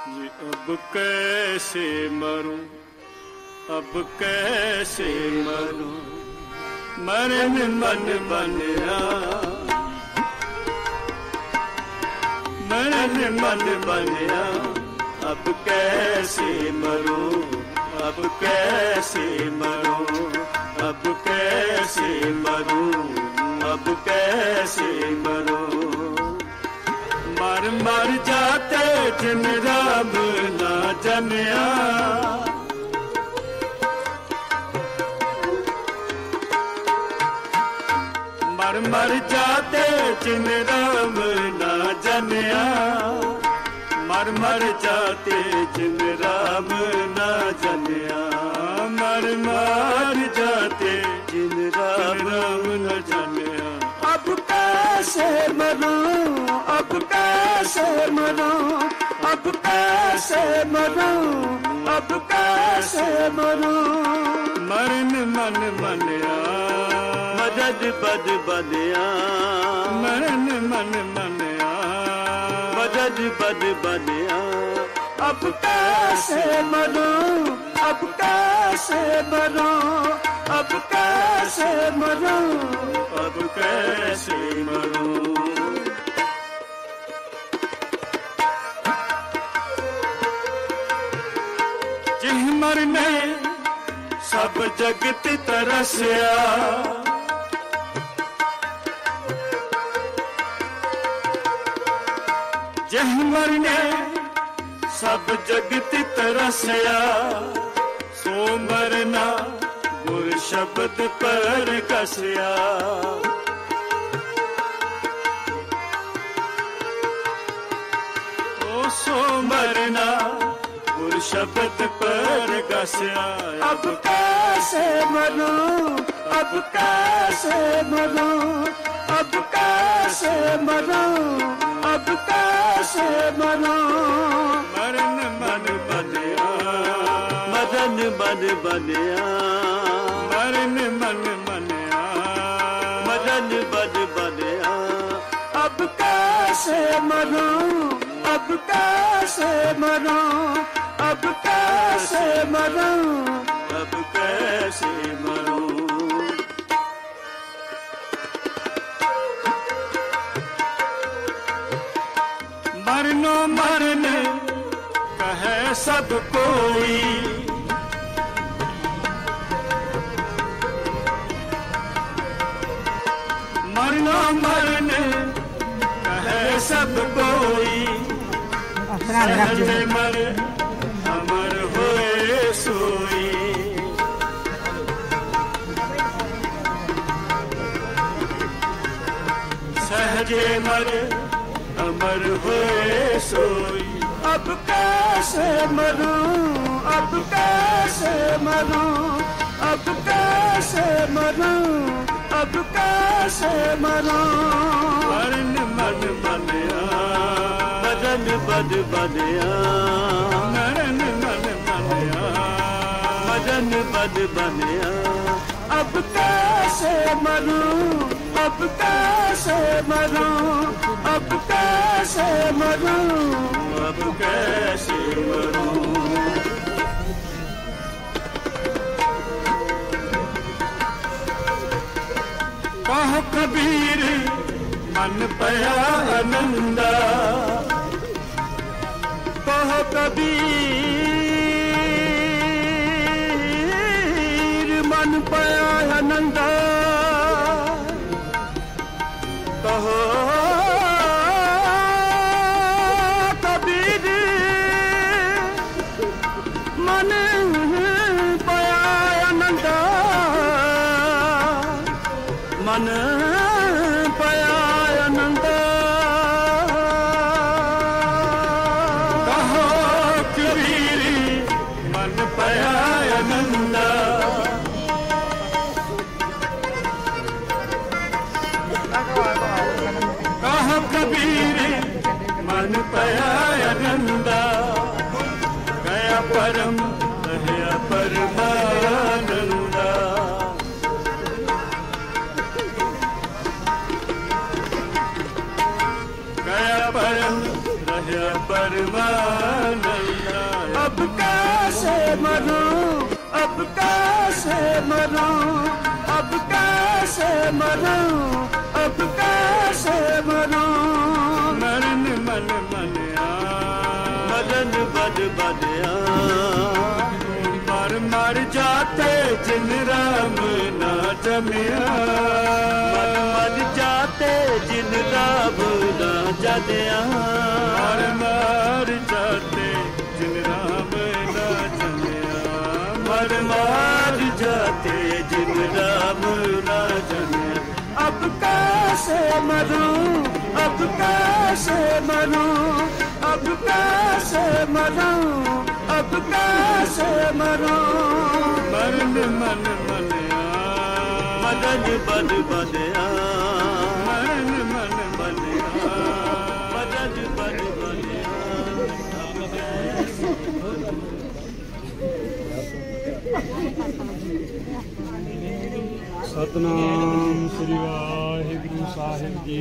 ये अब कैसे मरूं, अब कैसे मरूं, मरने मन बनिया, मरने मन बनिया, अब कैसे मरूं, अब कैसे मरूं, अब कैसे मरूं, अब कैसे मरूं। मर मर जाते जिन राम ना जनिया, मर मर जाते जिन राम ना जनिया, मर मर जाते जिन राम ना जनिया, मर मर जाते जिन राम न जनिया। अब कैसे मरूं, अब कैसे मरूं, अब कैसे मरूं, अब कैसे मरूं। मरन मन मनिया, मदद बद बदिया, मरन मन मनिया, मदद बद बदिया। अब कैसे मरूं, अब कैसे मरूं, अब कैसे मरूं, अब कैसे मरूं। जिह मरने सब जगत तरसया, जिह मरने सब जगत तरसया, सो मरना गुर शब्द पर कसया। ओ सो मरना गुर शब्द पर कसया। अब कैसे मरूं, अब कैसे मरूं, अब कैसे मरूं, अब कैसे मरूं। मरन मन बनिया, मदन मन बनिया, मरन मन बनिया, मदन मन बनिया। अब कैसे मरूं, अब कैसे मरूं, अब कैसे मरूं, अब कैसे मरूं। मरनो मरन कहे सब कोई, मरनो मरन कहे सब कोई। सहजे मर अमर होए सोई, सहजे मर अमर होए सोई। अब कैसे मरूं, अब कैसे मरूं, अब कैसे मरूं, अब कैसे मरूं। मरन मन बनिया, मदन बद बनिया, मरन मन बनिया, मदन बद बनिया। अब कैसे मरूं, अब कैसे मरूं, अब कैसे मरूं, अब कैसे मरूं। कहो कबीर मन पया आनंदा, कहो कबीर मन पया आनंदा। कहो कबीर मन पया आनंदा, मन पया आनंदा। कहो कबीर मन पया आनंदा, कहो कबीर मन पया आनंदा। गया परम रहया परमानंदा, गया परम रहया परमानंदा। कैसे मरूं, अब कैसे मरूं, अब कैसे मरूं, अब कैसे मरूं। मरन मन मनया मदन बद बदया, मर जाते जिन राम ना जमिया, मर जाते जिन राम ना जमिया, मर जाते जिन राम ना जमिया, मर जाते जिन राम ना जमिया। अब कैसे मरूं, अब कैसे मरूं, अब कैसे मरूं, अब कैसे मरूं। मरन मन मनया मदन बद बदया, मरन मन मनया मदन बद बदया। सतनाम श्री वाहिगुरु साहिब जी।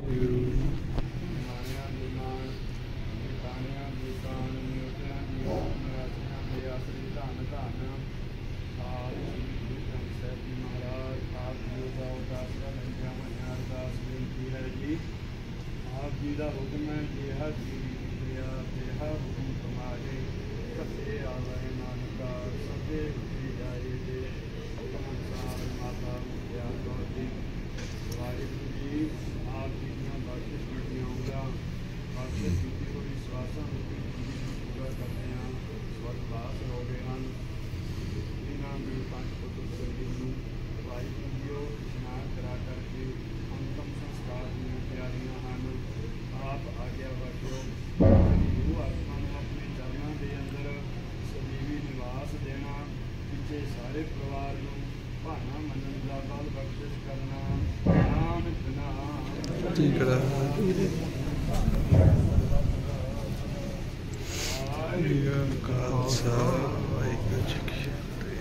आप जी का हुक्म है जिहा जी दिया तेहा हुक्म तुम्हारे, कसे आवे नानका सदे उठी जाए दे, हुक्म अनुसार माता मुखिया कौर जी। वाहिगुरु जी आप जी ਦੀਆਂ ਬਖਸ਼ਿਸ਼ ਕੀਤੀਆਂ ਹੋਗਾ, ਬਖਸ਼ਿਸ਼ ਕੀਤੀ ਹੋਈ ਵਿਸ਼ਵਾਸਾਂ ਨੂੰ ਪੂਰਾ ਕਰਦੇ ਹਾਂ। ਸਵਰਗਵਾਸ ਹੋ ਗਏ ਹਨ ਇਹਨਾਂ ਨੂੰ ਪੰਜ ਪੁੱਤਰ ਸਰੀਰ ਨੂੰ ਵਾਹਿਗੁਰੂ ਜੀ ਉਹ ਇਸ਼ਨਾਨ ਕਰਾ ਕਰਕੇ ਅੰਤਮ ਸੰਸਕਾਰ ਦੀਆਂ ਤਿਆਰੀਆਂ ਹਨ। ਆਪ ਆਗਿਆ ਬਖਸ਼ੋ ਗੁਰੂ ਆਤਮਾ ਨੂੰ ਆਪਣੇ ਚਰਨਾਂ ਦੇ ਅੰਦਰ ਸਦੀਵੀ ਨਿਵਾਸ ਦੇਣਾ, ਪਿੱਛੇ ਸਾਰੇ ਪਰਿਵਾਰ ਨੂੰ ਭਾਣਾ ਮੰਨਣ ਦਾ ਬਲ ਬਖਸ਼ਿਸ਼ ਕਰਨਾ। ਨਾਨਕ ਨਾਮ ਠੀਕ ਹੈ। ਖਾਲਸਾ ਵਾਹਿਗੁਰੂ ਜੀ ਕੀ ਫਤਿਹ।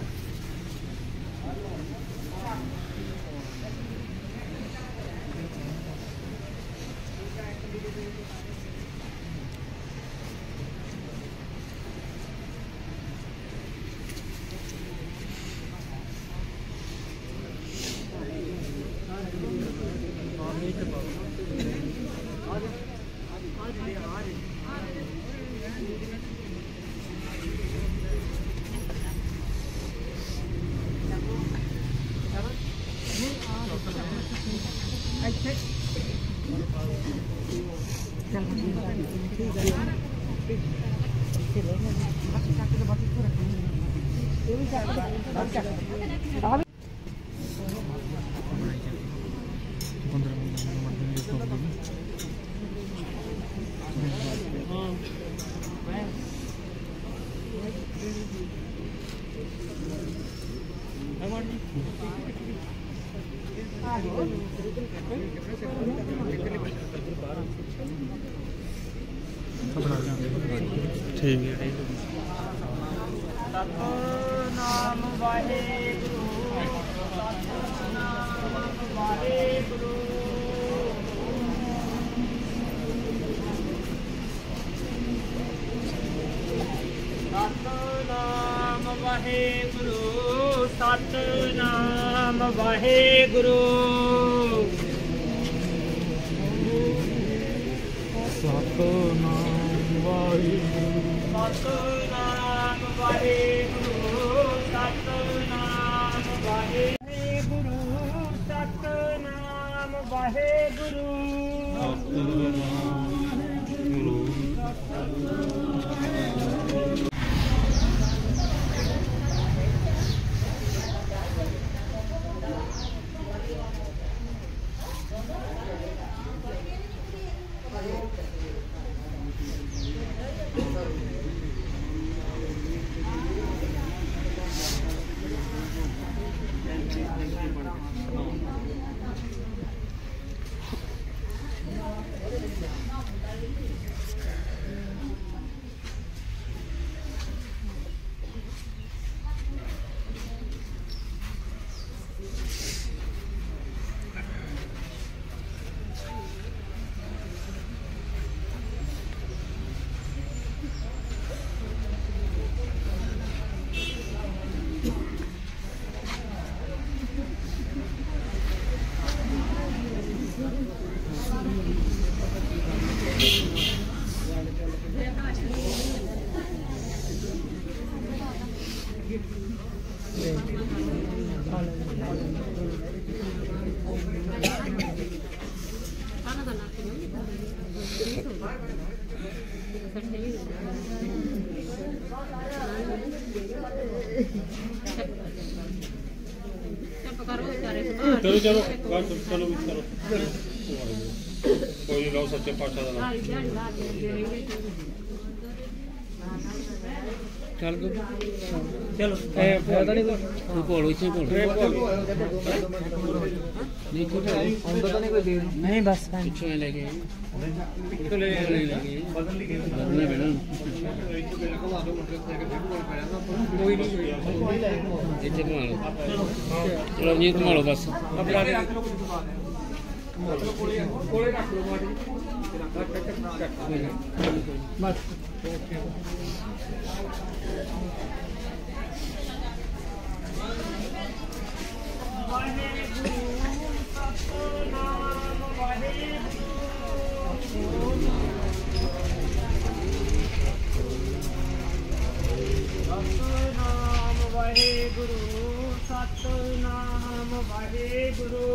ठीक है। सतनाम वाहेगुरु, सतनाम वाहेगुरु। सतनाम वाहेगुरु, सतनाम वाहेगुरु। सतनाम वाहिगुरु, सतनाम वाहेगुरु, सतनाम वाहेगुरु, सतनाम वाहेगुरु। चलो चलो चलो चलो कोई नहीं लाओ सच्चे पातशाह का चल चलो फायदा नहीं कोल इसे कोल नहीं बस पीछे लेके तो ले लेंगे बदलने बेटा कोई नहीं इसे घुमा लो चलो ये घुमा लो बस कोले रख लो बस सतनाम वाहेगुरु सतनाम वाहेगुरु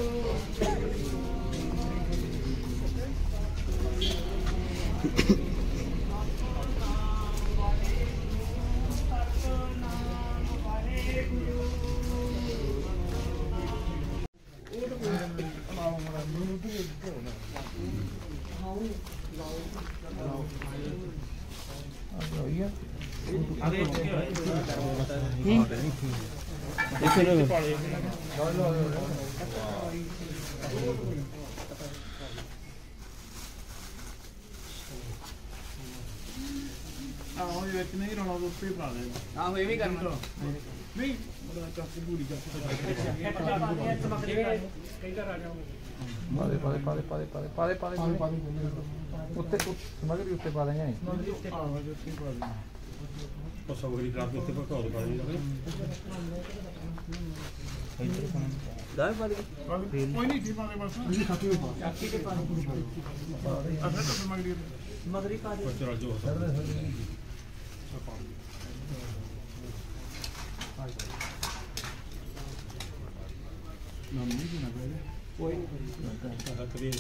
ਆਹੋ ਵਿੱਚ ਨਹੀਂ ਰੋਣਾ ਉੱਤੇ ਪਾ ਦੇ ਆਹੋ ਇਹ ਵੀ ਕਰਨਾ ਨਹੀਂ ਬੜਾ ਚੱਕ ਪੂਰੀ ਚੱਕ ਕਈ ਘਰ ਆ ਜਾਓਗੇ ਪਾਲੇ ਉੱਤੇ ਸਮਗਰੀ ਉੱਤੇ ਪਾ ਦੇਂਗੇ ਉਹ ਸਮਗਰੀ ਕਰਾ ਕੇ ਉੱਤੇ ਪਕਾ ਦੋ ਪਾ ਦੇਂਗੇ ਦਾਇ ਪਾ ਦੇ ਕੋਈ ਨਹੀਂ ਜੀ ਪਾ ਦੇ ਬਸ ਜੀ ਖਾਤੀ ਹੋ ਚਾਕੀ ਕੇ ਪਾ ਦੇ ਅਸਲ ਤਾਂ ਸਮਗਰੀ ਪਾ ਦੇ ਚਲ ਜੋ नाम नहीं देना पहले कोई नहीं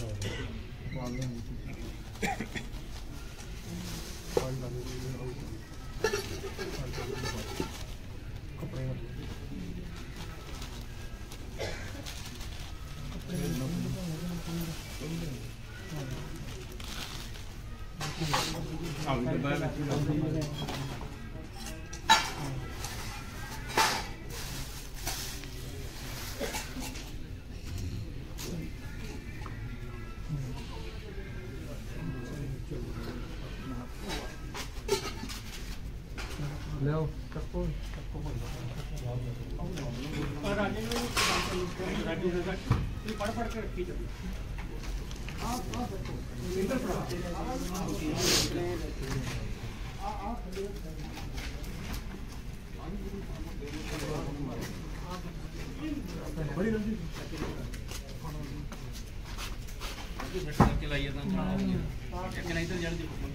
ले चक्को राजे ने पढ़ के रखी चलो बड़ी रंजी के लाइए था कि नहीं तो जल्दी भी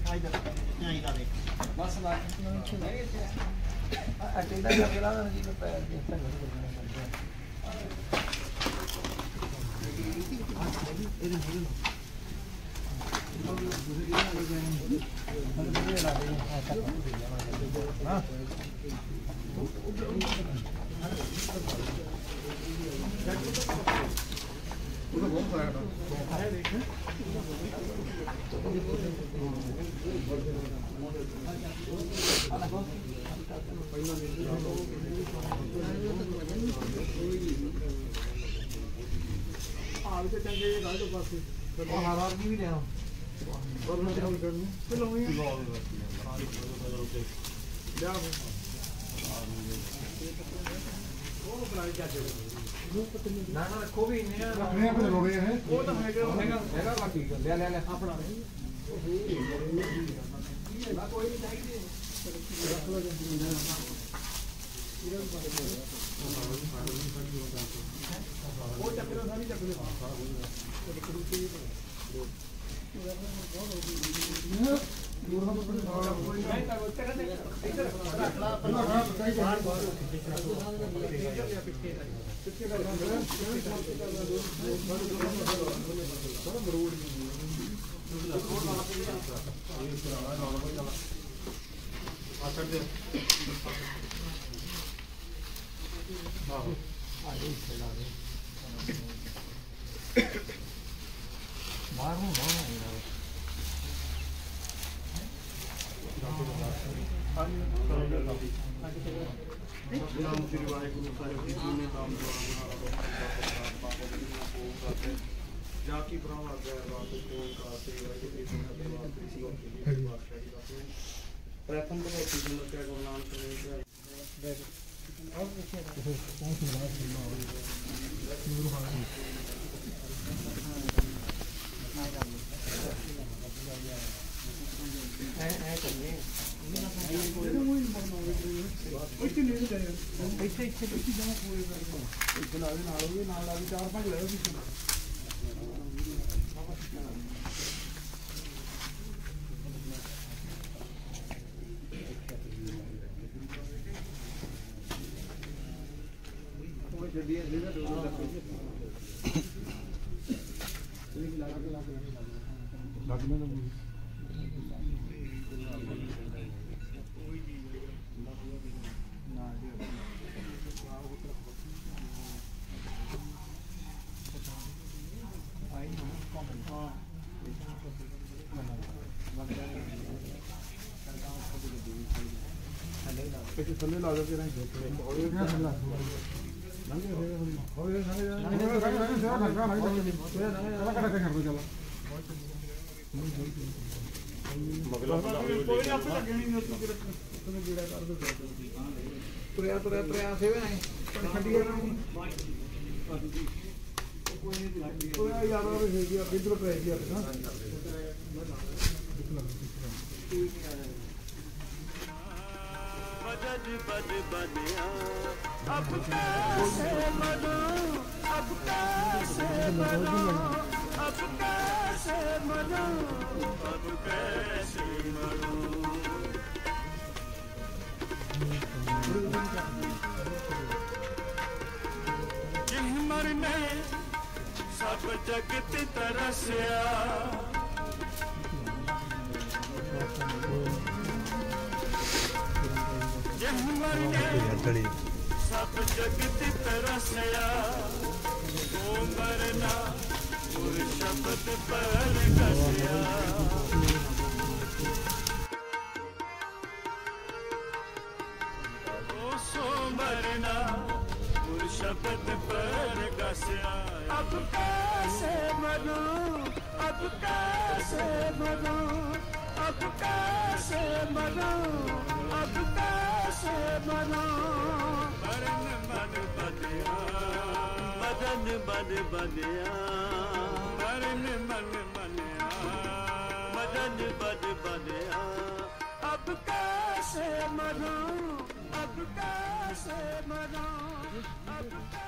ਬਸ ਲਾ ਟੇਡਾ ਜਾ ਕੇ ਲਾ ਦੇਣਾ ਜੀ ਪੈਰ ਦੇ ਵੀ ਲਿਆ ਨਾ ਨਾ ਰੱਖੋ ਵੀ ਇੰਨੇ ਰੱਖਣੇ ਆਪਣੇ ਲੋੜੇ ਹੈ ਉਹ ਤਾਂ ਹੈਗਾ ਬਾਕੀ ਲੈ ਲੈ ਲੈ ਆਪਣਾ ਕੋਈ ਨਹੀਂ ਚਾਹੀਦੀ ਰੱਖ ਲੋ ਉਹ ਚੱਕਰ ਸਾਰੀ ਚੱਕਰ ਨਾਮ ਸ੍ਰੀ ਵਾਹਿਗੁਰੂ ਸਾਹਿਬ ਜੀ ਨੇ ਨਾਮ ਜਾ ਕੀ ਬਰਾਵਾ ਗਿਆ ਰਾਤ ਕੋਲ ਕਾਤੇ ਵਾਹਿਗੁਰੂ ਜੀ ਨੇ ਦਰਬਾਰ ਤੇ ਸੀ ਉਹ ਬਾਦਸ਼ਾਹੀ ਦਾ ਪ੍ਰਥਮ ਤੋਂ ਕੀ ਜਨਮ ਕਿਆ ਗੁਰੂ ਨਾਨਕ ਦੇਵ ਜੀ ਥੱਲੇ ਲਾ ਦੋ ਤੇਰਾ ਤੁਰਿਆ ਤੁਰਿਆ ਤੁਰਿਆ ਸੇਵੇ ਨਹੀਂ ਛੱਡੀ ਕੋਈ ਯਾਰ ਉਹ ਹੈਗੀ ਆ ਬਿੰਦਰ ਪੈ ਗਈ ਆ मदद बद बदिया अब कैसे मनाऊं अब कैसे मनाऊं अब कैसे मनाऊं अब कैसे मनाऊं जिह मरने सब जगत तरसिया सब जगत तरसिया वो मरना और शब्द पर कसिया वो सो मरना और शब्द पर कसिया अब कैसे मरूं अब कैसे मरूं अब कैसे मरूं अब कैसे मरूं मरन मन बदिया मदन बन बदिया मरन मन बनिया मदन बन बदिया अब कैसे मरूं अब कैसे मरूं अब